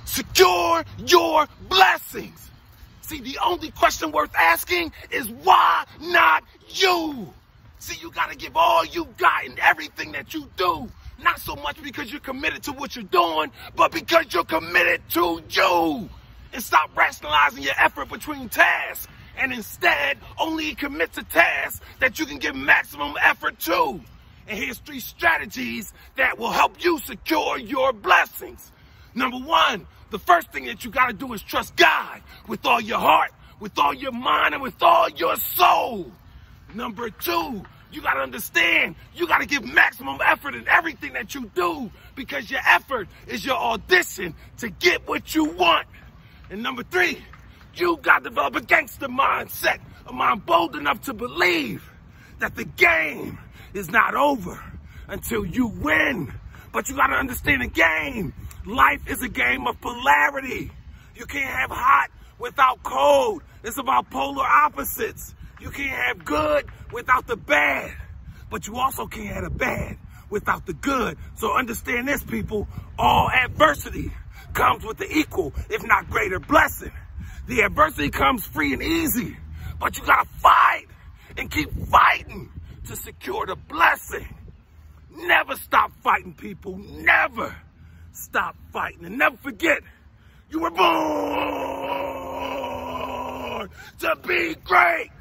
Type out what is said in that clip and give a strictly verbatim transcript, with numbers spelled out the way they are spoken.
secure your blessings. See, the only question worth asking is why not you? See, you got to give all you got in everything that you do. Not so much because you're committed to what you're doing, but because you're committed to you. And stop rationalizing your effort between tasks. And instead, only commit to tasks that you can give maximum effort to. And here's three strategies that will help you secure your blessings. Number one, the first thing that you got to do is trust God with all your heart, with all your mind, and with all your soul. Number two, you got to understand, you got to give maximum effort in everything that you do because your effort is your audition to get what you want. And number three, you got to develop a gangster mindset, a mind bold enough to believe that the game is not over until you win. But you got to understand the game. Life is a game of polarity. You can't have hot without cold. It's about polar opposites. You can't have good without the bad. But you also can't have the bad without the good. So understand this, people. All adversity comes with the equal, if not greater, blessing. The adversity comes free and easy, but you gotta fight and keep fighting to secure the blessing. Never stop fighting, people. Never stop fighting. And never forget, you were born to be great.